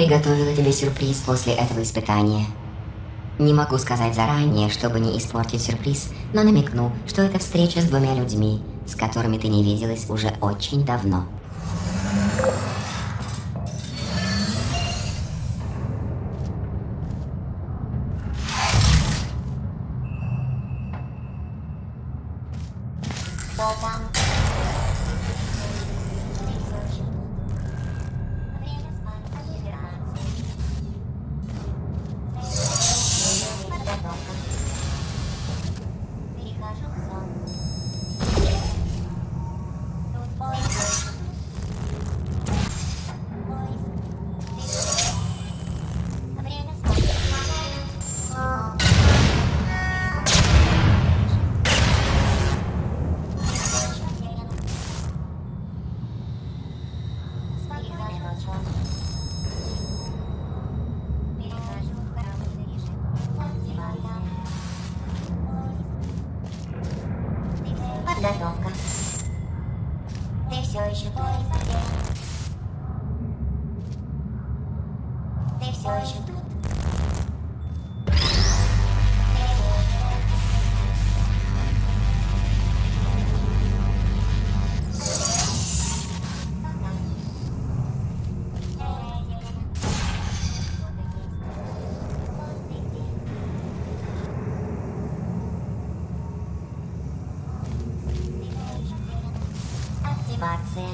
приготовила тебе сюрприз после этого испытания. Не могу сказать заранее, чтобы не испортить сюрприз, но намекну, что это встреча с двумя людьми, с которыми ты не виделась уже очень давно. Подготовка. Ты все еще тут. Ты все еще тут. Активация.